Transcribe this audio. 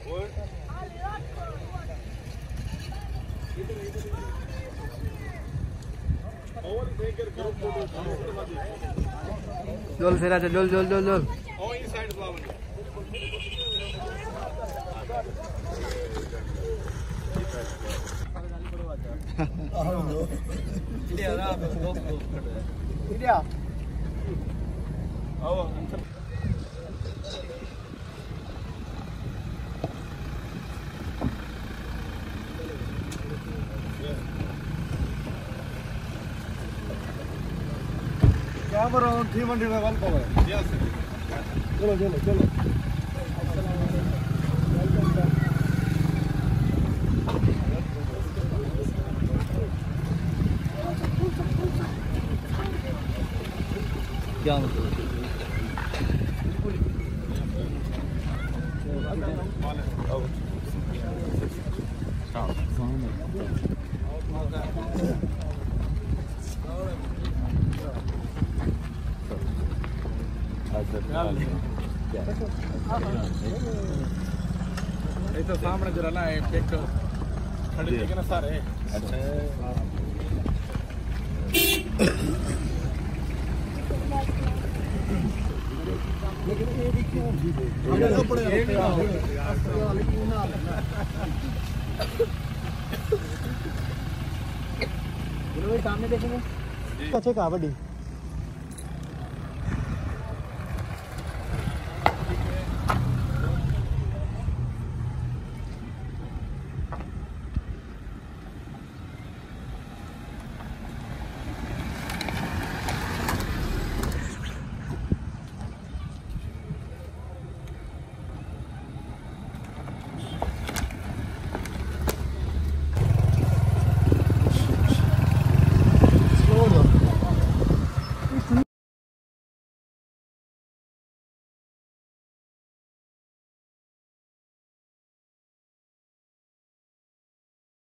जोल से राजा जोल जोल जोल जोल कैमरा 300 में वेलकम है। चलो चलो चलो क्या मतलब तो सामने जरा ना एक खड़े थे ना सारे। अच्छा सामने देखेंगे। अच्छा कहाँ बड़ी